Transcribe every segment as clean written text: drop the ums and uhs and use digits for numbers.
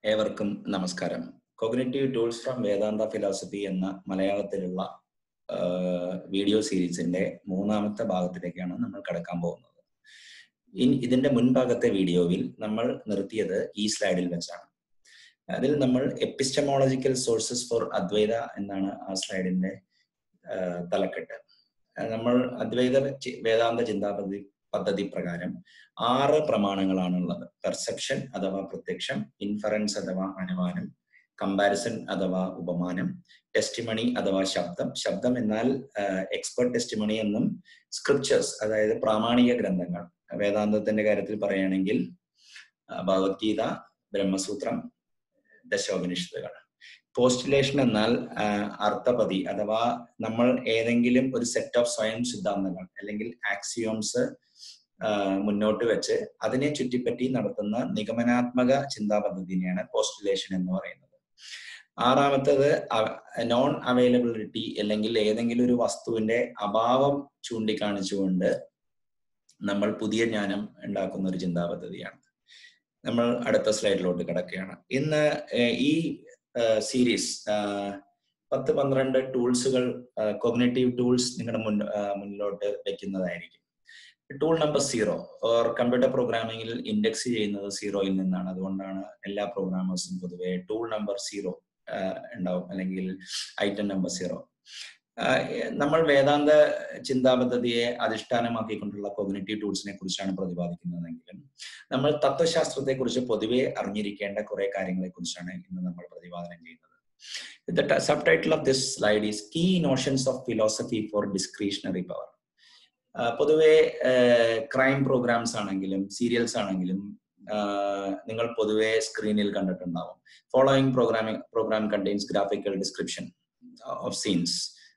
ഏവർക്കും നമസ്കാരം. Cognitive tools from Vedanta philosophy എന്ന മലയാളത്തിലുള്ള വീഡിയോ സീരീസിന്റെ മൂന്നാമത്തെ ഭാഗത്തിലേക്കാണ് നമ്മൾ കടക്കാൻ പോകുന്നത്. ഇതിന്റെ മുൻഭാഗത്തെ വീഡിയോയിൽ നമ്മൾ നിർത്തിയത് ഈ സ്ലൈഡിൽ വെച്ചാണ്. അതിൽ നമ്മൾ എപ്പിസ്റ്റമോളജിക്കൽ സോഴ്സസ് ഫോർ അദ്വൈത എന്നാണ് ആ സ്ലൈഡിന്റെ തലക്കെട്ട്. നമ്മൾ അദ്വൈത വേദാന്ത പദ്ധതി പ്രകാരം 6 പ്രമാണങ്ങളാണുള്ളത്. പെർസെപ്ഷൻ അഥവാ പ്രത്യക്ഷം, ഇൻഫറൻസ് അഥവാ അനുമാനം, കമ്പാരിസൺ അഥവാ ഉപമാനം, ടെസ്റ്റിമണി അഥവാ ശബ്ദം എന്നാൽ എക്സ്പെർട്ട് ടെസ്റ്റിമണി എന്നും, സ്ക്രിപ്ചേഴ്സ് അതായത് പ്രാമാണിക ഗ്രന്ഥങ്ങൾ, വേദാന്തത്തിന്റെ കാര്യത്തിൽ പറയുകയാണെങ്കിൽ ഭഗവത്ഗീത, ബ്രഹ്മസൂത്രം, ദശോപനിഷത്തുകൾ. പോസ്റ്റുലേഷൻ എന്നാൽ അർത്ഥപതി അഥവാ നമ്മൾ ഏതെങ്കിലും ഒരു സെറ്റ് ഓഫ് സ്വയം സിദ്ധാന്തങ്ങൾ അല്ലെങ്കിൽ ആക്സിയോംസ് മുന്നോട്ട് വെച്ച് അതിനെ ചുറ്റിപ്പറ്റി നടത്തുന്ന നിഗമനാത്മക ചിന്താ പദ്ധതിനെയാണ് പോസ്റ്റുലേഷൻ എന്ന് പറയുന്നത്. 6ാമത്തേത് നോൺ അവൈലബിലിറ്റി അല്ലെങ്കിൽ ഏതെങ്കിലും ഒരു വസ്തുവിന്റെ അഭാവം ചൂണ്ടിക്കാണിച്ചുകൊണ്ട് നമ്മൾ പുതിയ ജ്ഞാനം ഉണ്ടാക്കുന്ന ഒരു ചിന്താ പദ്ധതിയാണ്. നമ്മൾ അടുത്ത സ്ലൈഡിലോട്ട് കിടക്കുകയാണ്. ഇന്ന് ഈ സീരീസ് 10-12 ടൂൾസുകൾ, കോഗ്നിറ്റീവ് ടൂൾസ് നിങ്ങളുടെ മുന്നിലോട്ട് വെക്കുന്നതായിരിക്കും. ടൂൾ നമ്പർ 0 ഓർ കമ്പ്യൂട്ടർ പ്രോഗ്രാമിംഗിൽ ഇൻഡെക്സ് ചെയ്യുന്നത് 0യിൽ നിന്നാണ്. അതുകൊണ്ടാണ് എല്ലാ പ്രോഗ്രാമേഴ്സും പൊതുവെ ടൂൾ നമ്പർ 0 ഉണ്ടാവും, അല്ലെങ്കിൽ ഐറ്റം നമ്പർ 0. നമ്മൾ വേദാന്ത ചിന്താ പദ്ധതിയെ അധിഷ്ഠാനമാക്കിക്കൊണ്ടുള്ള കോഗ്നിറ്റീവ് ടൂൾസിനെ കുറിച്ചാണ് പ്രതിപാദിക്കുന്നതെങ്കിലും നമ്മൾ തത്വശാസ്ത്രത്തെ കുറിച്ച് പൊതുവെ അറിഞ്ഞിരിക്കേണ്ട കുറെ കാര്യങ്ങളെ കുറിച്ചാണ് ഇന്ന് നമ്മൾ പ്രതിപാദനം ചെയ്യുന്നത്. The subtitle of this slide is Key Notions of Philosophy for Discretionary Power. പൊതുവെ ക്രൈം പ്രോഗ്രാംസ് ആണെങ്കിലും സീരിയൽസ് ആണെങ്കിലും നിങ്ങൾ പൊതുവെ സ്ക്രീനിൽ കണ്ടിട്ടുണ്ടാവും. Following program contains graphical description of scenes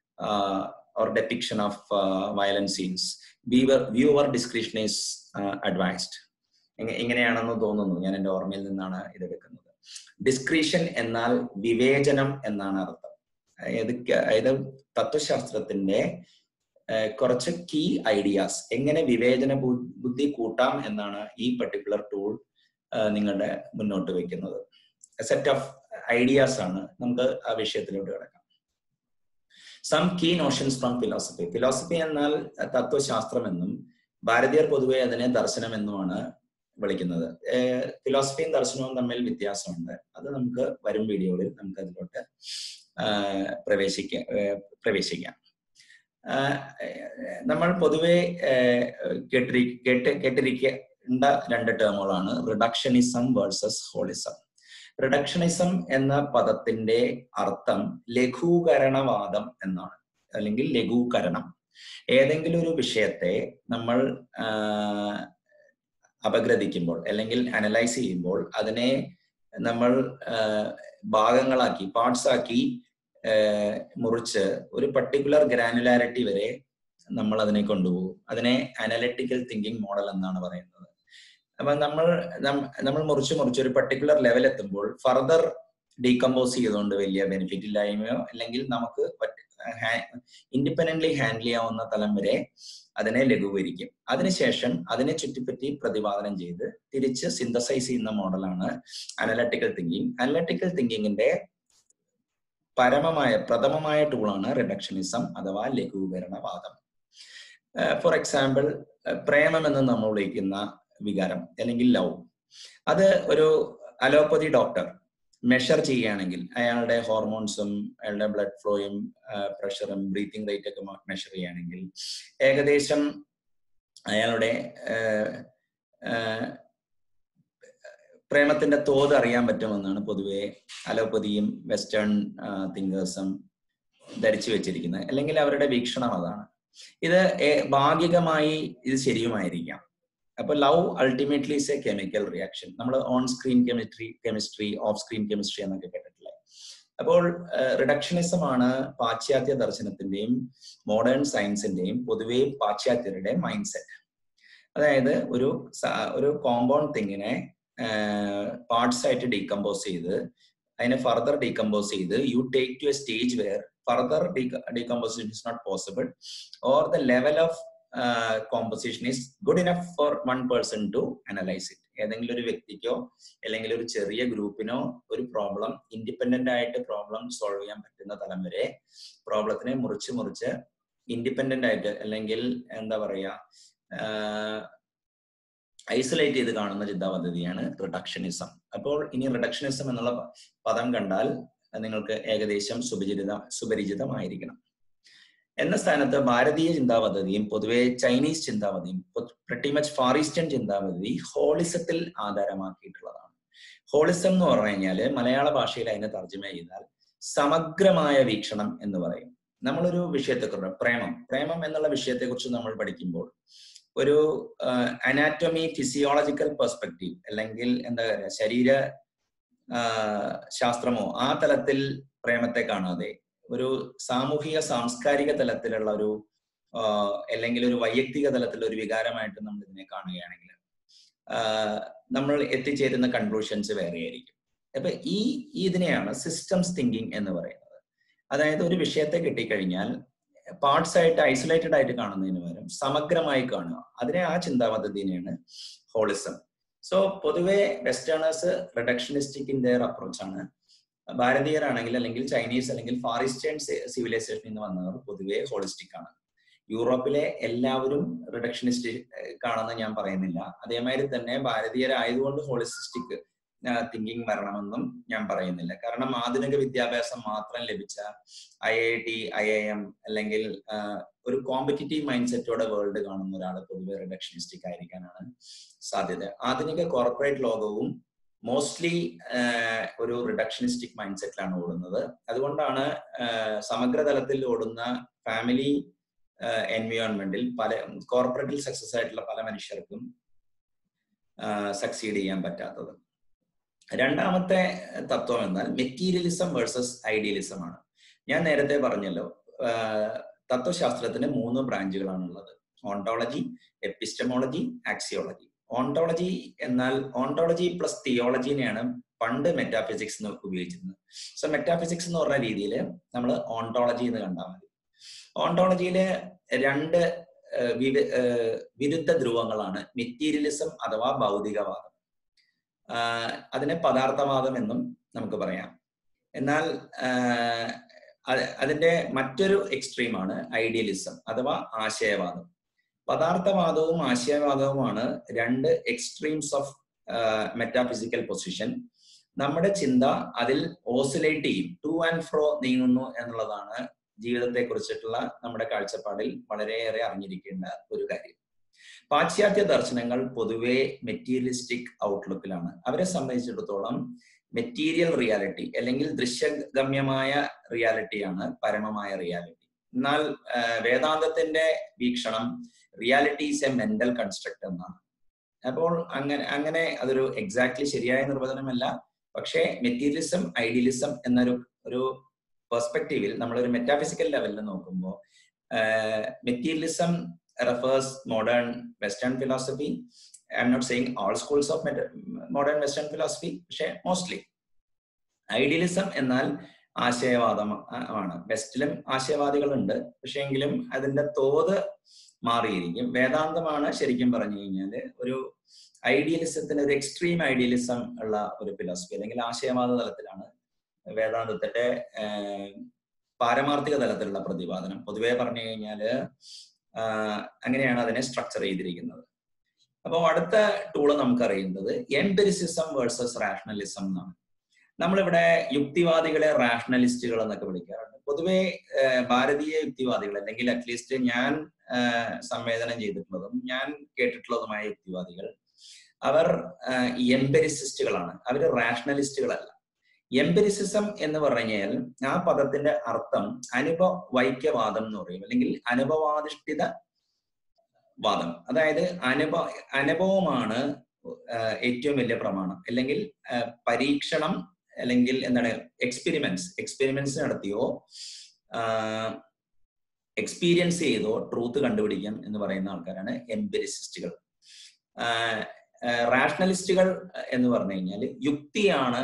or depiction of violent scenes. Viewer discretion is advised. ഇങ്ങനെയാണെന്ന് തോന്നുന്നു, ഞാൻ എൻ്റെ ഓർമ്മയിൽ നിന്നാണ് ഇതെടുക്കുന്നത്. ഡിസ്ക്രീഷൻ എന്നാൽ വിവേചനം എന്നാണ് അർത്ഥം. അതായത് തത്വശാസ്ത്രത്തിന്റെ കുറച്ച് കീ ഐഡിയാസ്, എങ്ങനെ വിവേചന ബുദ്ധി കൂട്ടാം എന്നാണ് ഈ പർട്ടിക്കുലർ ടൂൾ നിങ്ങളുടെ മുന്നോട്ട് വെക്കുന്നത്. സെറ്റ് ഓഫ് ഐഡിയാസ് ആണ്. നമുക്ക് ആ വിഷയത്തിലോട്ട് കിടക്കാം. Some key notions from philosophy. Philosophy എന്നാൽ തത്വശാസ്ത്രമെന്നും ഭാരതീയർ പൊതുവെ അതിനെ ദർശനം എന്നുമാണ് വിളിക്കുന്നത്. ഫിലോസഫിയും ദർശനവും തമ്മിൽ വ്യത്യാസമുണ്ട്. അത് നമുക്ക് വരും വീഡിയോകളിൽ നമുക്ക് അതിലോട്ട് പ്രവേശിക്കാം. നമ്മൾ പൊതുവെ കേട്ടിരിക്കേണ്ട 2 ടേമുകളാണ് റിഡക്ഷനിസം വേഴ്സസ് ഹോളിസം. റിഡക്ഷനിസം എന്ന പദത്തിന്റെ അർത്ഥം ലഘൂകരണവാദം എന്നാണ്, അല്ലെങ്കിൽ ലഘൂകരണം. ഏതെങ്കിലും ഒരു വിഷയത്തെ നമ്മൾ അപഗ്രഥിക്കുമ്പോൾ അല്ലെങ്കിൽ അനലൈസ് ചെയ്യുമ്പോൾ അതിനെ നമ്മൾ ഭാഗങ്ങളാക്കി, പാർട്സ് ആക്കി മുറിച്ച് ഒരു പർട്ടിക്കുലർ ഗ്രാനുലാരിറ്റി വരെ നമ്മൾ അതിനെ കൊണ്ടുപോകും. അതിനെ അനലിറ്റിക്കൽ തിങ്കിങ് മോഡൽ എന്നാണ് പറയുന്നത്. അപ്പൊ നമ്മൾ മുറിച്ച് ഒരു പർട്ടിക്കുലർ ലെവൽ എത്തുമ്പോൾ ഫർദർ ഡീകമ്പോസ് ചെയ്തുകൊണ്ട് വലിയ ബെനിഫിറ്റ് ഇല്ലായ്മയോ അല്ലെങ്കിൽ നമുക്ക് ഇൻഡിപെൻഡന്റ്ലി ഹാൻഡിൽ ചെയ്യാവുന്ന തലം വരെ അതിനെ ലഘൂകരിക്കും. അതിനുശേഷം അതിനെ ചുറ്റിപ്പറ്റി പ്രതിപാദനം ചെയ്ത് തിരിച്ച് സിന്തസൈസ് ചെയ്യുന്ന മോഡലാണ് അനലിറ്റിക്കൽ തിങ്കിങ്. അനലിറ്റിക്കൽ തിങ്കിങ്ങിന്റെ പ്രഥമമായ ടൂളാണ് റിഡക്ഷനിസം അഥവാ ലഘൂകരണവാദം. ഫോർ എക്സാമ്പിൾ, പ്രേമം എന്ന് നമ്മൾ വിളിക്കുന്ന വികാരം അല്ലെങ്കിൽ ലവ്, അത് ഒരു അലോപ്പതി ഡോക്ടർ മെഷർ ചെയ്യുകയാണെങ്കിൽ അയാളുടെ ഹോർമോൺസും അയാളുടെ ബ്ലഡ് ഫ്ലോയും പ്രഷറും ബ്രീത്തിങ് റേറ്റ് ഒക്കെ മെഷർ ചെയ്യുകയാണെങ്കിൽ ഏകദേശം അയാളുടെ പ്രേമത്തിന്റെ തോത് അറിയാൻ പറ്റുമെന്നാണ് പൊതുവെ അലോപ്പതിയും വെസ്റ്റേൺ തിങ്കേഴ്സും ധരിച്ചു വെച്ചിരിക്കുന്നത്, അല്ലെങ്കിൽ അവരുടെ വീക്ഷണം അതാണ്. ഇത് ഭാഗികമായി ഇത് ശരിയുമായിരിക്കാം. അപ്പൊ love ultimately is a chemical reaction. നമ്മൾ on screen chemistry, off screen chemistry എന്നൊക്കെ കേട്ടിട്ടില്ലേ. അപ്പോൾ റിഡക്ഷനിസം ആണ് പാശ്ചാത്യ ദർശനത്തിന്റെയും മോഡേൺ സയൻസിന്റെയും പൊതുവെ പാശ്ചാത്യരുടെ മൈൻഡ് സെറ്റ്. അതായത് ഒരു കോമ്പൗണ്ട് തിങ്ങിനെ പാർട്സ് ആയിട്ട് ഡീകമ്പോസ് ചെയ്ത് അതിനെ ഫർദർ ഡീകമ്പോസ് ചെയ്ത് you take to a stage where further decomposition is not possible or the level of composition is good enough for one person to analyze it. ഏതെങ്കിലും ഒരു വ്യക്തിക്കോ അല്ലെങ്കിൽ ഒരു ചെറിയ ഗ്രൂപ്പിനോ ഒരു പ്രോബ്ലം ഇൻഡിപെൻഡന്റ് ആയിട്ട് പ്രോബ്ലം സോൾവ് ചെയ്യാൻ പറ്റുന്ന തലം വരെ പ്രോബ്ലത്തിനെ മുറിച്ച് ഇൻഡിപെൻഡന്റ് ആയിട്ട് അല്ലെങ്കിൽ എന്താ പറയാ ഐസൊലേറ്റ് ചെയ്ത് കാണുന്ന ചിന്താപദ്ധതിയാണ് റിഡക്ഷനിസം. അപ്പോൾ ഇനി റിഡക്ഷനിസം എന്നുള്ള പദം കണ്ടാൽ നിങ്ങൾക്ക് ഏകദേശം സുപരിചിതമായിരിക്കണം. എന്ന സ്ഥാനത്ത് ഭാരതീയ ചിന്താപദ്ധതിയും പൊതുവെ ചൈനീസ് ചിന്താപദ്ധതിയും പ്രിറ്റി മച്ച് ഫാർ ഈസ്റ്റേൺ ചിന്താപദ്ധതി ഹോളിസത്തിൽ ആധാരമാക്കിയിട്ടുള്ളതാണ്. ഹോളിസം എന്ന് പറഞ്ഞു കഴിഞ്ഞാല് മലയാള ഭാഷയിൽ അതിനെ തർജ്ജമ ചെയ്താൽ സമഗ്രമായ വീക്ഷണം എന്ന് പറയും. നമ്മളൊരു വിഷയത്തെക്കുറിച്ച് പ്രേമം എന്നുള്ള വിഷയത്തെക്കുറിച്ച് നമ്മൾ പഠിക്കുമ്പോൾ ഒരു അനാറ്റോമി ഫിസിയോളജിക്കൽ പെർസ്പെക്റ്റീവ് അല്ലെങ്കിൽ എന്താ പറയുക ശരീര ശാസ്ത്രമോ ആ തലത്തിൽ പ്രേമത്തെ കാണാതെ ഒരു സാമൂഹിക സാംസ്കാരിക തലത്തിലുള്ള ഒരു അല്ലെങ്കിൽ ഒരു വൈയക്തിക തലത്തിലുള്ള ഒരു വികാരമായിട്ട് നമ്മൾ ഇതിനെ കാണുകയാണെങ്കിൽ നമ്മൾ എത്തിച്ചേരുന്ന കൺക്ലൂഷൻസ് വേറെ ആയിരിക്കും. അപ്പൊ ഇതിനെയാണ് സിസ്റ്റംസ് തിങ്കിങ് എന്ന് പറയുന്നത്. അതായത് ഒരു വിഷയത്തെ കിട്ടിക്കഴിഞ്ഞാൽ പാർട്സ് ആയിട്ട് ഐസൊലേറ്റഡ് ആയിട്ട് കാണുന്നതിന് പകരം സമഗ്രമായി കാണുക, അതിനെ ആ ചിന്താപദ്ധതിനെയാണ് ഹോളിസം. സോ പൊതുവെ വെസ്റ്റേണേഴ്സ് റിഡക്ഷനിസ്റ്റിക് ഇൻ ദെയർ അപ്രോച്ചാണ്. ഭാരതീയരാണെങ്കിൽ അല്ലെങ്കിൽ ചൈനീസ് അല്ലെങ്കിൽ ഫാർ ഈസ്റ്റേൺ സിവിലൈസേഷനിൽ നിന്ന് വന്നവർ പൊതുവെ ഹോളിസ്റ്റിക് ആണ്. യൂറോപ്പിലെ എല്ലാവരും റിഡക്ഷനിസ്റ്റ് ആണെന്ന് ഞാൻ പറയുന്നില്ല. അതേമാതിരി തന്നെ ഭാരതീയരായതുകൊണ്ട് ഹോളിസ്റ്റിക് തിങ്കിങ് വരണമെന്നും ഞാൻ പറയുന്നില്ല. കാരണം ആധുനിക വിദ്യാഭ്യാസം മാത്രം ലഭിച്ച IIT, IIM അല്ലെങ്കിൽ ഒരു കോമ്പറ്റിറ്റീവ് മൈൻഡ് സെറ്റോടെ വേൾഡ് കാണുന്ന ഒരാൾ പൊതുവെ റിഡക്ഷനിസ്റ്റിക് ആയിരിക്കാനാണ് സാധ്യത. ആധുനിക കോർപ്പറേറ്റ് ലോകവും മോസ്റ്റ്ലി ഒരു റിഡക്ഷനിസ്റ്റിക് മൈൻഡ് സെറ്റിലാണ് ഓടുന്നത്. അതുകൊണ്ടാണ് സമഗ്രതലത്തിൽ ഓടുന്ന ഫാമിലി എൻവയോൺമെന്റിൽ പല കോർപ്പറേറ്റിൽ സക്സസ് ആയിട്ടുള്ള പല മനുഷ്യർക്കും സക്സീഡ് ചെയ്യാൻ പറ്റാത്തത്. രണ്ടാമത്തെ തത്വം എന്നാൽ മെറ്റീരിയലിസം വേഴ്സസ് ഐഡിയലിസം ആണ്. ഞാൻ നേരത്തെ പറഞ്ഞല്ലോ, തത്വശാസ്ത്രത്തിന് 3 ബ്രാഞ്ചുകളാണുള്ളത്: ഓണ്ടോളജി, എപ്പിസ്റ്റമോളജി, ആക്സിയോളജി. ഓണ്ടോളജി എന്നാൽ ഓണ്ടോളജി പ്ലസ് തിയോളജിനെയാണ് പണ്ട് മെറ്റാഫിസിക്സ് എന്ന് ഉപയോഗിച്ചിരുന്നത്. സോ മെറ്റാഫിസിക്സ് എന്ന് പറഞ്ഞ രീതിയിൽ നമ്മൾ ഓണ്ടോളജി എന്ന് കണ്ടാൽ മതി. ഓണ്ടോളജിയിലെ 2 വിരുദ്ധ ധ്രുവങ്ങളാണ് മെറ്റീരിയലിസം അഥവാ ഭൗതികവാദം. അതിനെ പദാർത്ഥവാദം എന്നും നമുക്ക് പറയാം. എന്നാൽ അതിന്റെ മറ്റൊരു എക്സ്ട്രീമാണ് ഐഡിയലിസം അഥവാ ആശയവാദം. പദാർത്ഥവാദവും ആശയവാദവുമാണ് 2 എക്സ്ട്രീംസ് ഓഫ് മെറ്റാഫിസിക്കൽ പൊസിഷൻ. നമ്മുടെ ചിന്ത അതിൽ ഓസിലേറ്റ് ചെയ്യും, ടു ആൻഡ് ഫ്രോ നീങ്ങുന്നു എന്നുള്ളതാണ് ജീവിതത്തെ കുറിച്ചിട്ടുള്ള നമ്മുടെ കാഴ്ചപ്പാടിൽ വളരെയേറെ അറിഞ്ഞിരിക്കേണ്ട ഒരു കാര്യം. പാശ്ചാത്യ ദർശനങ്ങൾ പൊതുവെ മെറ്റീരിയലിസ്റ്റിക് ഔട്ട്ലുക്കിലാണ്. അവരെ സംബന്ധിച്ചിടത്തോളം മെറ്റീരിയൽ റിയാലിറ്റി അല്ലെങ്കിൽ ദൃശ്യഗമ്യമായ റിയാലിറ്റിയാണ് പരമമായ റിയാലിറ്റി. എന്നാൽ വേദാന്തത്തിന്റെ വീക്ഷണം reality is a mental construct എന്നാണ്. അപ്പോൾ അങ്ങനെ അതൊരു എക്സാക്ട്ലി ശരിയായ നിർവചനമല്ല. പക്ഷേ മെറ്റീരിയലിസം ഐഡിയലിസം എന്നൊരു പെർസ്പെക്റ്റീവിൽ നമ്മളൊരു മെറ്റാഫിസിക്കൽ ലെവലിൽ നോക്കുമ്പോൾ materialism refers modern Western philosophy. I'm not saying all schools of modern Western philosophy, പക്ഷേ മോസ്റ്റ്ലി. ഐഡിയലിസം എന്നാൽ ആശയവാദം ആണ്. വെസ്റ്റിലും ആശയവാദികളുണ്ട്, പക്ഷെ എങ്കിലും അതിന്റെ തോത് മാറിയിരിക്കും. വേദാന്തമാണ് ശരിക്കും പറഞ്ഞു കഴിഞ്ഞാൽ ഒരു ഐഡിയലിസത്തിന്, ഒരു എക്സ്ട്രീം ഐഡിയലിസം ഉള്ള ഒരു ഫിലോസഫി അല്ലെങ്കിൽ ആശയവാദ തലത്തിലാണ് വേദാന്തത്തിന്റെ പാരമാർത്ഥിക തലത്തിലുള്ള പ്രതിപാദനം. പൊതുവെ പറഞ്ഞു കഴിഞ്ഞാല് അങ്ങനെയാണ് അതിനെ സ്ട്രക്ചർ ചെയ്തിരിക്കുന്നത്. അപ്പോൾ അടുത്ത ടൂള് നമുക്കറിയുന്നത് എംപിരിസിസം വേഴ്സസ് റാഷണലിസം എന്നാണ്. നമ്മളിവിടെ യുക്തിവാദികളെ റാഷണലിസ്റ്റുകൾ എന്നൊക്കെ വിളിക്കാറുണ്ട്. പൊതുവെ ഭാരതീയ യുക്തിവാദികൾ അല്ലെങ്കിൽ അറ്റ്ലീസ്റ്റ് ഞാൻ സംവേദനം ചെയ്തിട്ടുള്ളതും ഞാൻ കേട്ടിട്ടുള്ളതുമായ യുക്തിവാദികൾ അവർ എംപിരിസിസ്റ്റുകളാണ്, അവർ റാഷണലിസ്റ്റുകളല്ല. എംപിരിസിസം എന്ന് പറഞ്ഞു കഴിഞ്ഞാൽ ആ പദത്തിന്റെ അർത്ഥം അനുഭവൈക്യവാദം എന്ന് പറയും, അല്ലെങ്കിൽ അനുഭവാധിഷ്ഠിത വാദം. അതായത് അനുഭവമാണ് ഏറ്റവും വലിയ പ്രമാണം, അല്ലെങ്കിൽ പരീക്ഷണം, അല്ലെങ്കിൽ എന്താണ് എക്സ്പെരിമെന്റ്സ് നടത്തിയോ എക്സ്പീരിയൻസ് ചെയ്തോ ട്രൂത്ത് കണ്ടുപിടിക്കാം എന്ന് പറയുന്ന ആൾക്കാരാണ് എംപിരിസിസ്റ്റുകൾ. റാഷണലിസ്റ്റുകൾ എന്ന് പറഞ്ഞു കഴിഞ്ഞാൽ യുക്തിയാണ്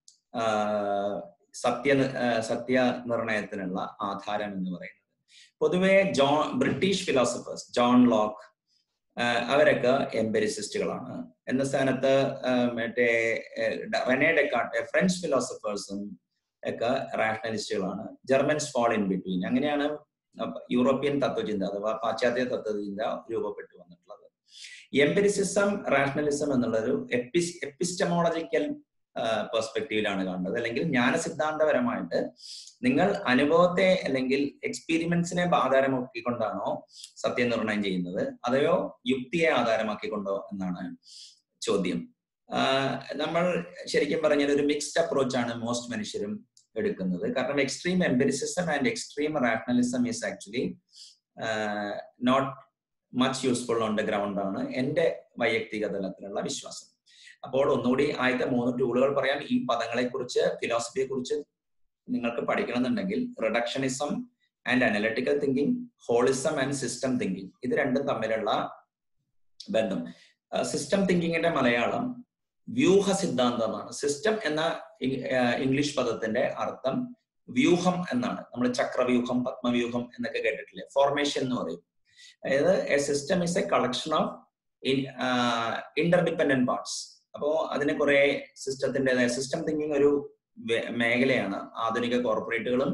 സത്യ നിർണയത്തിനുള്ള ആധാരം എന്ന് പറയുന്നത്. പൊതുവെ ബ്രിട്ടീഷ് ഫിലോസഫേഴ്സ് ജോൺ ലോക്ക്, അവരൊക്കെ എംപെരിസിസ്റ്റുകളാണ്. എന്ന സ്ഥാനത്ത് മറ്റേ റെനെ ഡെക്കാർട്ട് ഫ്രഞ്ച് ഫിലോസഫേഴ്സും ഒക്കെ റാഷണലിസ്റ്റുകളാണ്. Germans fall in between. അങ്ങനെയാണ് യൂറോപ്യൻ തത്വചിന്ത അഥവാ പാശ്ചാത്യ തത്വചിന്ത രൂപപ്പെട്ടു വന്നിട്ടുള്ളത്. എംപെരിസിസം റാഷണലിസം എന്നുള്ളൊരു എപ്പിസ്റ്റമോളജിക്കൽ പെർസ്പെക്റ്റീവിലാണ് കാണുന്നത്. അല്ലെങ്കിൽ ജ്ഞാനസിദ്ധാന്തപരമായിട്ട് നിങ്ങൾ അനുഭവത്തെ അല്ലെങ്കിൽ എക്സ്പീരിമെന്റ്സിനെ ആധാരമാക്കിക്കൊണ്ടാണോ സത്യനിർണയം ചെയ്യുന്നത്, അതെയോ യുക്തിയെ ആധാരമാക്കിക്കൊണ്ടോ എന്നാണ് ചോദ്യം. നമ്മൾ ശരിക്കും പറഞ്ഞാൽ ഒരു മിക്സ്ഡ് അപ്രോച്ചാണ് മോസ്റ്റ് മനുഷ്യരും എടുക്കുന്നത്. കാരണം extreme empiricism and extreme rationalism is actually not much useful on the ground ആണ് എൻ്റെ വൈയക്തിക തലത്തിലുള്ള വിശ്വാസം. അപ്പോൾ ഒന്നുകൂടി ആദ്യത്തെ 3 ടൂളുകൾ പറയാം. ഈ പദങ്ങളെ കുറിച്ച്, ഫിലോസഫിയെ കുറിച്ച് നിങ്ങൾക്ക് പഠിക്കണമെന്നുണ്ടെങ്കിൽ reductionism and analytical thinking, holism and system thinking, ഇത് രണ്ടും തമ്മിലുള്ള ബന്ധം. സിസ്റ്റം തിങ്കിങ്ങിന്റെ മലയാളം വ്യൂഹ സിദ്ധാന്തമാണ്. സിസ്റ്റം എന്ന ഇംഗ്ലീഷ് പദത്തിന്റെ അർത്ഥം വ്യൂഹം എന്നാണ്. നമ്മൾ ചക്രവ്യൂഹം, പത്മവ്യൂഹം എന്നൊക്കെ കേട്ടിട്ടില്ലേ? ഫോർമേഷൻ എന്ന് പറയും. അതായത് a system is a collection of interdependent parts. അപ്പോ അതിന് കുറെ സിസ്റ്റത്തിൻ്റെതായ സിസ്റ്റം തിങ്കിങ് ഒരു മേഖലയാണ്. ആധുനിക കോർപ്പറേറ്റുകളും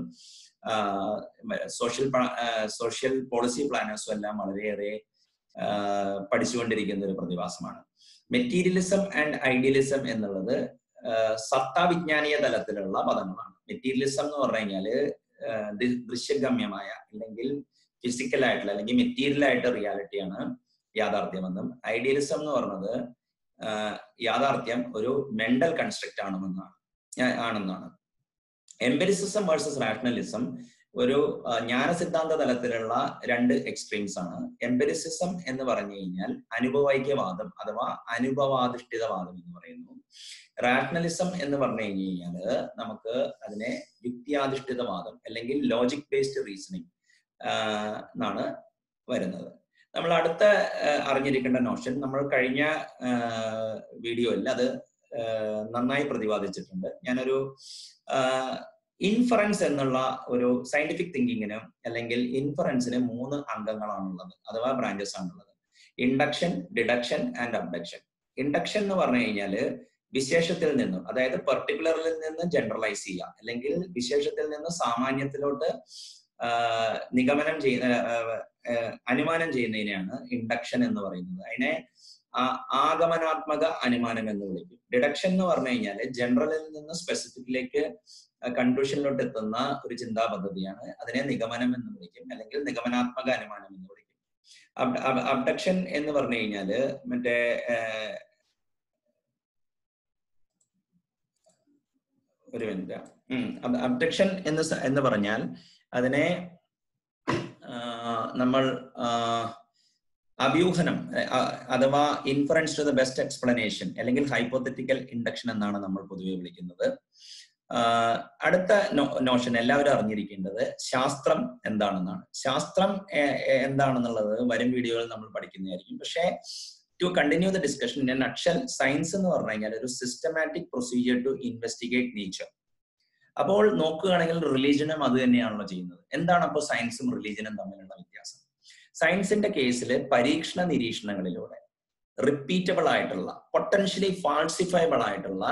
സോഷ്യൽ പോളിസി പ്ലാനേഴ്സും എല്ലാം വളരെയേറെ പഠിച്ചുകൊണ്ടിരിക്കുന്ന ഒരു പ്രതിഭാസമാണ്. മെറ്റീരിയലിസം ആൻഡ് ഐഡിയലിസം എന്നുള്ളത് സത്താവിജ്ഞാനീയ തലത്തിലുള്ള പദങ്ങളാണ്. മെറ്റീരിയലിസം എന്ന് പറഞ്ഞു കഴിഞ്ഞാല് ദൃശ്യഗമ്യമായ അല്ലെങ്കിൽ ഫിസിക്കൽ ആയിട്ടുള്ള അല്ലെങ്കിൽ മെറ്റീരിയൽ ആയിട്ട് റിയാലിറ്റിയാണ് യാഥാർത്ഥ്യമെന്നും, ഐഡിയലിസം എന്ന് പറഞ്ഞത് യാഥാർത്ഥ്യം ഒരു മെന്റൽ കൺസ്ട്രക്റ്റ് ആണെന്നാണ്. എംപെരിസിസം വേഴ്സസ് റാഷണലിസം ഒരു ജ്ഞാനസിദ്ധാന്ത തലത്തിലുള്ള 2 എക്സ്ട്രീംസ് ആണ്. എംപെരിസിസം എന്ന് പറഞ്ഞു കഴിഞ്ഞാൽ അനുഭവൈക്യവാദം അഥവാ അനുഭവാധിഷ്ഠിതവാദം എന്ന് പറയുന്നു. റാഷണലിസം എന്ന് പറഞ്ഞു കഴിഞ്ഞാൽ നമുക്ക് അതിനെ യുക്തിയാധിഷ്ഠിതവാദം അല്ലെങ്കിൽ ലോജിക് ബേസ്ഡ് റീസണിങ് എന്നാണ് വരുന്നത്. നമ്മൾ അടുത്ത അറിഞ്ഞിരിക്കേണ്ട നോഷൻ, നമ്മൾ കഴിഞ്ഞ വീഡിയോയിൽ അത് നന്നായി പ്രതിപാദിച്ചിട്ടുണ്ട്. ഞാനൊരു ഇൻഫറൻസ് എന്നുള്ള ഒരു സയന്റിഫിക് തിങ്കിങ്ങിന് അല്ലെങ്കിൽ ഇൻഫറൻസിന് 3 അംഗങ്ങളാണുള്ളത് അഥവാ ബ്രാഞ്ചസ് ആണുള്ളത്. Induction, deduction and abduction. Induction എന്ന് പറഞ്ഞു കഴിഞ്ഞാല് വിശേഷത്തിൽ നിന്നും, അതായത് പെർട്ടിക്കുലറിൽ നിന്ന് ജനറലൈസ് ചെയ്യുക, അല്ലെങ്കിൽ വിശേഷത്തിൽ നിന്ന് സാമാന്യത്തിലോട്ട് അനുമാനം ചെയ്യുന്നതിനെയാണ് ഇൻഡക്ഷൻ എന്ന് പറയുന്നത്. അതിനെ ആഗമനാത്മക അനുമാനം എന്ന് വിളിക്കും. ഡിഡക്ഷൻ എന്ന് പറഞ്ഞു കഴിഞ്ഞാൽ ജനറലിൽ നിന്ന് സ്പെസിഫിക്കിലേക്ക് കൺക്ലൂഷനിലോട്ട് എത്തുന്ന ഒരു ചിന്താ പദ്ധതിയാണ്. അതിനെ നിഗമനം എന്ന് വിളിക്കും, അല്ലെങ്കിൽ നിഗമനാത്മക അനുമാനം എന്ന് വിളിക്കും. അബ്ഡക്ഷൻ എന്ന് പറഞ്ഞു കഴിഞ്ഞാല് മറ്റേ ഒരു മിനിറ്റ്, അബ്ഡക്ഷൻ എന്ന് പറഞ്ഞാൽ അതിനെ നമ്മൾ അഭ്യൂഹനം അഥവാ inference to the best explanation അല്ലെങ്കിൽ ഹൈപ്പോത്തറ്റിക്കൽ ഇൻഡക്ഷൻ എന്നാണ് നമ്മൾ പൊതുവെ വിളിക്കുന്നത്. അടുത്ത നോഷൻ എല്ലാവരും അറിഞ്ഞിരിക്കേണ്ടത് ശാസ്ത്രം എന്താണെന്നാണ്. ശാസ്ത്രം എന്താണെന്നുള്ളത് വരും വീഡിയോകളിൽ നമ്മൾ പഠിക്കുന്നതായിരിക്കും. പക്ഷേ to continue the discussion in a nutshell, science എന്ന് പറഞ്ഞു കഴിഞ്ഞാൽ ഒരു സിസ്റ്റമാറ്റിക് പ്രൊസീജിയർ ടു ഇൻവെസ്റ്റിഗേറ്റ് നേച്ചർ. അപ്പോൾ നോക്കുകയാണെങ്കിൽ റിലീജിയനും അത് തന്നെയാണല്ലോ ചെയ്യുന്നത്. എന്താണ് അപ്പോൾ സയൻസും റിലീജിയനും തമ്മിലുള്ള വ്യത്യാസം? സയൻസിന്റെ കേസിൽ പരീക്ഷണ നിരീക്ഷണങ്ങളിലൂടെ റിപ്പീറ്റബിൾ ആയിട്ടുള്ള, പൊട്ടൻഷ്യലി ഫാൾസിഫയബിൾ ആയിട്ടുള്ള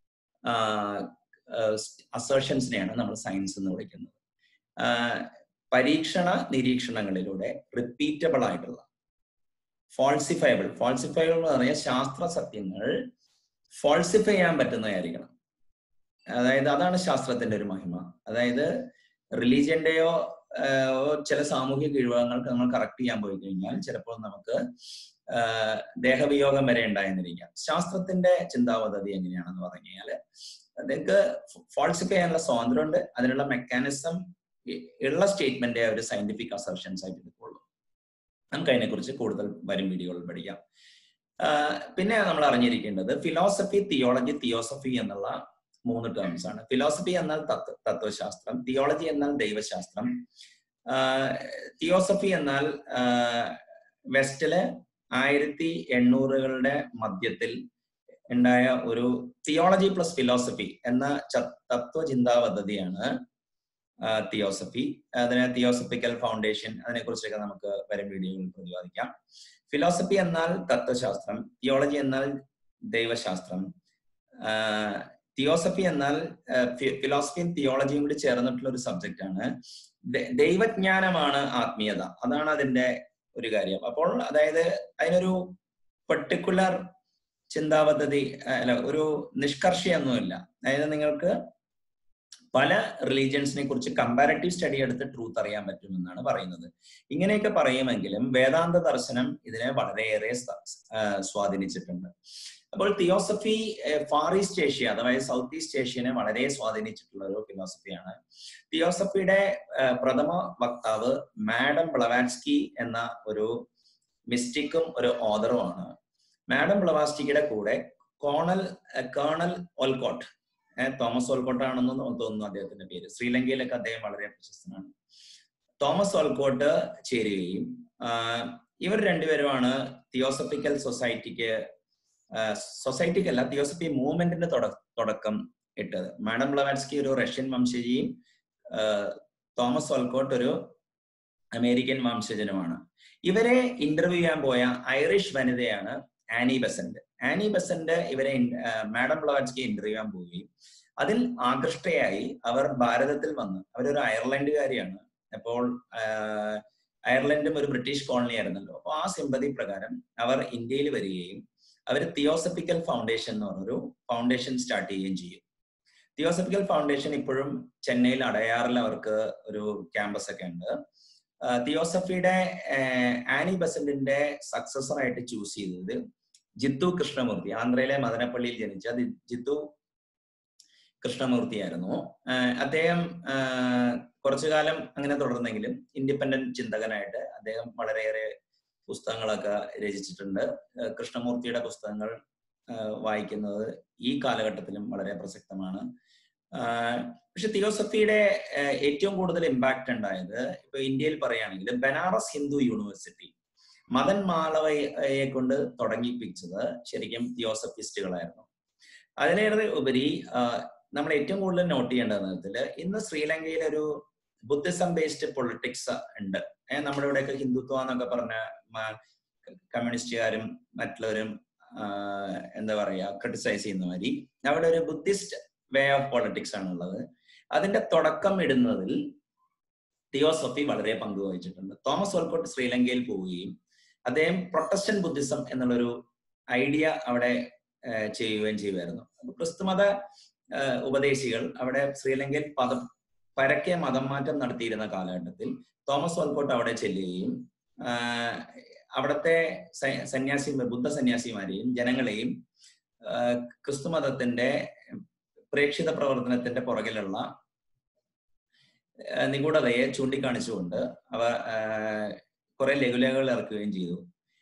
അസേർഷൻസിനെയാണ് നമ്മൾ സയൻസ് എന്ന് വിളിക്കുന്നത്. പരീക്ഷണ നിരീക്ഷണങ്ങളിലൂടെ റിപ്പീറ്റബിൾ ആയിട്ടുള്ള, ഫാൾസിഫയബിൾ എന്ന് പറഞ്ഞാൽ ശാസ്ത്ര സത്യങ്ങൾ ഫാൾസിഫൈ ചെയ്യാൻ പറ്റുന്നതായിരിക്കണം. അതായത് അതാണ് ശാസ്ത്രത്തിന്റെ ഒരു മഹിമ. അതായത് റിലീജിയന്റെയോ ചില സാമൂഹിക കിഴിവകങ്ങൾക്ക് നമ്മൾ കറക്റ്റ് ചെയ്യാൻ പോയി കഴിഞ്ഞാൽ ചിലപ്പോൾ നമുക്ക് ദേഹവിയോഗം വരെ ഉണ്ടായെന്നിരിക്കാം. ശാസ്ത്രത്തിന്റെ ചിന്താപദ്ധതി എങ്ങനെയാണെന്ന് പറഞ്ഞു കഴിഞ്ഞാൽ നിങ്ങൾക്ക് ഫാൾസിഫൈ ചെയ്യാനുള്ള സ്വാതന്ത്ര്യമുണ്ട്. അതിനുള്ള മെക്കാനിസം ഉള്ള സ്റ്റേറ്റ്മെന്റ് ഒരു സയന്റിഫിക് അസർഷൻസ് ആയിട്ട് എടുക്കുള്ളൂ. നമുക്ക് അതിനെക്കുറിച്ച് കൂടുതൽ വരും വീഡിയോകളിൽ പഠിക്കാം. പിന്നെ നമ്മൾ അറിഞ്ഞിരിക്കേണ്ടത് ഫിലോസഫി, തിയോളജി, തിയോസഫി എന്നുള്ള 3 ടേംസ് ആണ്. ഫിലോസഫി എന്നാൽ തത്വശാസ്ത്രം, തിയോളജി എന്നാൽ ദൈവശാസ്ത്രം, തിയോസഫി എന്നാൽ വെസ്റ്റില് 1800കളുടെ മധ്യത്തിൽ ഉണ്ടായ ഒരു തിയോളജി പ്ലസ് ഫിലോസഫി എന്ന തത്വചിന്താ പദ്ധതിയാണ് തിയോസഫി. അതിന് തിയോസഫിക്കൽ ഫൗണ്ടേഷൻ, അതിനെ കുറിച്ചൊക്കെ നമുക്ക് വരും വീഡിയോയിൽ പ്രതിപാദിക്കാം. ഫിലോസഫി എന്നാൽ തത്വശാസ്ത്രം, തിയോളജി എന്നാൽ ദൈവശാസ്ത്രം, തിയോസഫി എന്നാൽ ഫിലോസഫിയും തിയോളജിയും കൂടി ചേർന്നിട്ടുള്ള ഒരു സബ്ജക്റ്റ് ആണ്. ദൈവജ്ഞാനമാണ് ആത്മീയത, അതാണ് അതിന്റെ ഒരു കാര്യം. അപ്പോൾ അതായത് അതിനൊരു പെർട്ടിക്കുലർ ചിന്താപദ്ധതി അല്ല, ഒരു നിഷ്കർഷയൊന്നുമില്ല. അതായത് നിങ്ങൾക്ക് പല റിലീജിയൻസിനെ കുറിച്ച് കമ്പാരറ്റീവ് സ്റ്റഡി എടുത്ത് ട്രൂത്ത് അറിയാൻ പറ്റുമെന്നാണ് പറയുന്നത്. ഇങ്ങനെയൊക്കെ പറയുമെങ്കിലും വേദാന്ത ദർശനം ഇതിനെ വളരെയേറെ സ്വാധീനിച്ചിട്ടുണ്ട്. അപ്പോൾ തിയോസഫി ഫാർ ഈസ്റ്റ് ഏഷ്യ അഥവാ സൗത്ത് ഈസ്റ്റ് ഏഷ്യനെ വളരെ സ്വാധീനിച്ചിട്ടുള്ള ഒരു ഫിലോസഫിയാണ്. തിയോസഫിയുടെ പ്രഥമ വക്താവ് മാഡം ബ്ലവാറ്റ്സ്കി എന്ന ഒരു മിസ്റ്റിക്കും ഒരു ഓതറുമാണ്. മാഡം ബ്ലവാറ്റ്സ്കിയുടെ കൂടെ കേണൽ ഓൽക്കോട്ട്, തോമസ് ഓൽക്കോട്ട് ആണെന്ന് തോന്നുന്നു അദ്ദേഹത്തിന്റെ പേര്, ശ്രീലങ്കയിലൊക്കെ അദ്ദേഹം വളരെ പ്രശസ്തനാണ്. തോമസ് ഓൽക്കോട്ട് ചേരുകയും ഇവർ രണ്ടുപേരുമാണ് തിയോസഫിക്കൽ സൊസൈറ്റിക്കല്ല തിയോസഫി മൂവ്മെന്റിന്റെ തുടക്കം ഇട്ടത്. മാഡം ബ്ലവാറ്റ്സ്കി ഒരു റഷ്യൻ വംശജിയും തോമസ് ഓൽക്കോട്ട് ഒരു അമേരിക്കൻ വംശജനുമാണ്. ഇവരെ ഇന്റർവ്യൂ ചെയ്യാൻ പോയ ഐറിഷ് വനിതയാണ് ആനി ബെസന്റ്. ആനി ബെസന്റ് ഇവരെ മാഡം ബ്ലവാറ്റ്സ്കി ഇന്റർവ്യൂ ചെയ്യാൻ പോവുകയും അതിൽ ആകൃഷ്ടയായി അവർ ഭാരതത്തിൽ വന്ന്, അവരൊരു അയർലൻഡുകാരിയാണ്. അപ്പോൾ അയർലൻഡും ഒരു ബ്രിട്ടീഷ് കോളനി ആയിരുന്നല്ലോ. അപ്പോൾ ആ സിമ്പതി പ്രകാരം അവർ ഇന്ത്യയിൽ വരികയും അവർ തിയോസഫിക്കൽ ഫൗണ്ടേഷൻ എന്ന് പറഞ്ഞൊരു ഫൗണ്ടേഷൻ സ്റ്റാർട്ട് ചെയ്യുകയും ചെയ്യും. തിയോസഫിക്കൽ ഫൗണ്ടേഷൻ ഇപ്പോഴും ചെന്നൈയിൽ അടയാറിൽ അവർക്ക് ഒരു ക്യാമ്പസ് ഒക്കെ ഉണ്ട്. തിയോസഫിയുടെ ആനി ബെസന്റിന്റെ സക്സസർ ആയിട്ട് ചൂസ് ചെയ്തത് ജിത്തു കൃഷ്ണമൂർത്തി, ആന്ധ്രയിലെ മദനപ്പള്ളിയിൽ ജനിച്ച ജിത്തു കൃഷ്ണമൂർത്തി ആയിരുന്നു. അദ്ദേഹം കുറച്ചു കാലം അങ്ങനെ തുടർന്നെങ്കിലും ഇൻഡിപെൻഡന്റ് ചിന്തകനായിട്ട് അദ്ദേഹം വളരെയേറെ പുസ്തകങ്ങളൊക്കെ രചിച്ചിട്ടുണ്ട്. കൃഷ്ണമൂർത്തിയുടെ പുസ്തകങ്ങൾ വായിക്കുന്നത് ഈ കാലഘട്ടത്തിലും വളരെ പ്രസക്തമാണ്. പക്ഷെ തിയോസഫിയുടെ ഏറ്റവും കൂടുതൽ ഇമ്പാക്ട് ഉണ്ടായത് ഇപ്പൊ ഇന്ത്യയിൽ പറയുകയാണെങ്കിൽ ബനാറസ് ഹിന്ദു യൂണിവേഴ്സിറ്റി മദൻ മാളവയെ കൊണ്ട് തുടങ്ങിപ്പിച്ചത് ശരിക്കും തിയോസഫിസ്റ്റുകളായിരുന്നു. അതിലേറെ ഉപരി നമ്മൾ ഏറ്റവും കൂടുതൽ നോട്ട് ചെയ്യേണ്ട വിധത്തില് ഇന്ന് ശ്രീലങ്കയിൽ ഒരു ബുദ്ധിസം ബേസ്ഡ് പൊളിറ്റിക്സ് ഉണ്ട്. നമ്മുടെ ഇവിടെയൊക്കെ ഹിന്ദുത്വം എന്നൊക്കെ പറഞ്ഞ കമ്മ്യൂണിസ്റ്റുകാരും മറ്റുള്ളവരും എന്താ പറയാ ക്രിട്ടിസൈസ് ചെയ്യുന്ന മാതിരി അവിടെ ഒരു ബുദ്ധിസ്റ്റ് വേ ഓഫ് പൊളിറ്റിക്സ് ആണുള്ളത്. അതിന്റെ തുടക്കം ഇടുന്നതിൽ തിയോസഫി വളരെ പങ്കുവഹിച്ചിട്ടുണ്ട്. തോമസ് ഓൽക്കോട്ട് ശ്രീലങ്കയിൽ പോവുകയും അദ്ദേഹം പ്രൊട്ടസ്റ്റന്റ് ബുദ്ധിസം എന്നുള്ളൊരു ഐഡിയ അവിടെ ചെയ്യുകയും ചെയ്യുമായിരുന്നു. ക്രിസ്തുമത ഉപദേശികൾ അവിടെ ശ്രീലങ്കയിൽ പരക്കെ മതം മാറ്റം നടത്തിയിരുന്ന കാലഘട്ടത്തിൽ തോമസ് ഓൽക്കോട്ട് അവിടെ ചെല്ലുകയും അവിടുത്തെ ബുദ്ധ സന്യാസിമാരെയും ജനങ്ങളെയും ക്രിസ്തുമതത്തിന്റെ പ്രേക്ഷിത പ്രവർത്തനത്തിന്റെ പുറകിലുള്ള നിഗൂഢതയെ ചൂണ്ടിക്കാണിച്ചുകൊണ്ട് അവ കുറെ ലഘുലേഖകൾ ഇറക്കുകയും ചെയ്തു.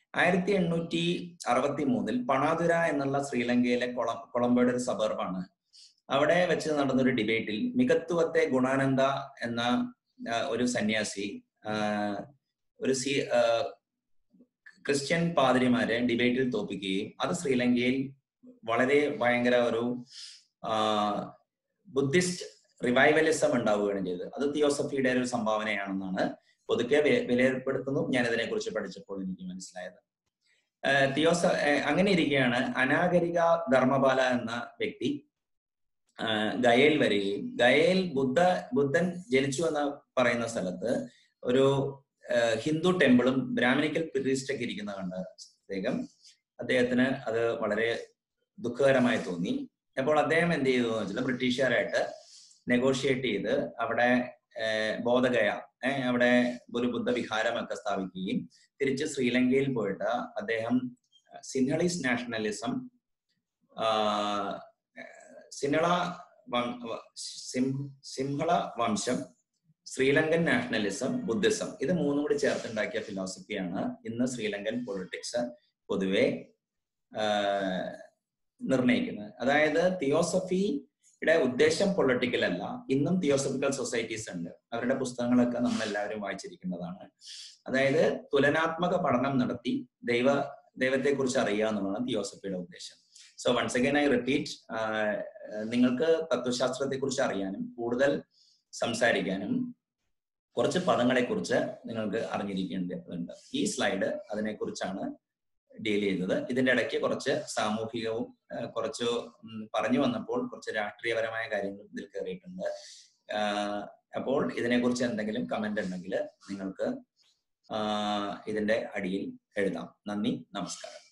1863 പണാതുര എന്നുള്ള ശ്രീലങ്കയിലെ കൊളംബോയുടെ ഒരു സബർബാണ്. അവിടെ വെച്ച് നടന്നൊരു ഡിബേറ്റിൽ മികത്തുവത്തെ ഗുണാനന്ദ എന്ന ഒരു സന്യാസി ഒരു ക്രിസ്ത്യൻ പാതിരിമാരെ ഡിബേറ്റിൽ തോൽപ്പിക്കുകയും അത് ശ്രീലങ്കയിൽ വളരെ ഭയങ്കര ഒരു ബുദ്ധിസ്റ്റ് റിവൈവലിസം ഉണ്ടാവുകയാണ് ചെയ്തത്. അത് തിയോസഫിയുടെ ഒരു സംഭാവനയാണെന്നാണ് പൊതുക്കെ വിലയിരുത്തപ്പെടുത്തുന്നു. ഞാൻ ഇതിനെ കുറിച്ച് പഠിച്ചപ്പോൾ എനിക്ക് മനസ്സിലായത്. അങ്ങനെ ഇരിക്കുകയാണ് അനാഗരിക ധർമ്മപാല എന്ന വ്യക്തി ഗയയിൽ വരികയും ഗയയിൽ ബുദ്ധൻ ജനിച്ചു എന്ന് പറയുന്ന സ്ഥലത്ത് ഒരു ഹിന്ദു ടെമ്പിളും ബ്രാഹ്മണിക്കൽ പ്രീസ്റ്റ് ഒക്കെ ഇരിക്കുന്ന കണ്ട അദ്ദേഹത്തിന് അത് വളരെ ദുഃഖകരമായി തോന്നി. അപ്പോൾ അദ്ദേഹം എന്ത് ചെയ്തു എന്ന് വെച്ചാൽ ബ്രിട്ടീഷുകാരായിട്ട് നെഗോഷിയേറ്റ് ചെയ്ത് അവിടെ ബോധഗയ അവിടെ ഒരു ബുദ്ധവിഹാരമൊക്കെ സ്ഥാപിക്കുകയും തിരിച്ച് ശ്രീലങ്കയിൽ പോയിട്ട് അദ്ദേഹം സിൻഹളീസ് നാഷണലിസം, സിംഹള വംശം, ശ്രീലങ്കൻ നാഷണലിസം, ബുദ്ധിസം, ഇത് മൂന്നും കൂടി ചേർത്തുണ്ടാക്കിയ ഫിലോസഫിയാണ് ഇന്ന് ശ്രീലങ്കൻ പൊളിറ്റിക്സ് പൊതുവെ നിർണയിക്കുന്നത്. അതായത് തിയോസഫിയുടെ ഉദ്ദേശം പൊളിറ്റിക്കൽ അല്ല. ഇന്നും തിയോസഫിക്കൽ സൊസൈറ്റീസ് ഉണ്ട്, അവരുടെ പുസ്തകങ്ങളൊക്കെ നമ്മൾ എല്ലാവരും വായിച്ചിരിക്കുന്നതാണ്. അതായത് തുലനാത്മക പഠനം നടത്തി ദൈവത്തെ കുറിച്ച് അറിയുക എന്നുള്ളതാണ് തിയോസഫിയുടെ ഉദ്ദേശം. So once again I repeat, നിങ്ങൾക്ക് തത്വശാസ്ത്രത്തെ കുറിച്ച് അറിയാനും കൂടുതൽ സംസാരിക്കാനും കുറച്ച് പദങ്ങളെ കുറിച്ച് നിങ്ങൾക്ക് അറിഞ്ഞിരിക്കേണ്ടതുണ്ട്. ഈ സ്ലൈഡ് അതിനെക്കുറിച്ചാണ് ഡീൽ ചെയ്തത്. ഇതിന്റെ ഇടയ്ക്ക് കുറച്ച് സാമൂഹികവും കുറച്ച് പറഞ്ഞു വന്നപ്പോൾ കുറച്ച് രാഷ്ട്രീയപരമായ കാര്യങ്ങൾ ഇതിൽ കയറിയിട്ടുണ്ട്. അപ്പോൾ ഇതിനെക്കുറിച്ച് എന്തെങ്കിലും കമന്റ് ഉണ്ടെങ്കിൽ നിങ്ങൾക്ക് ഇതിന്റെ അടിയിൽ എഴുതാം. നന്ദി, നമസ്കാരം.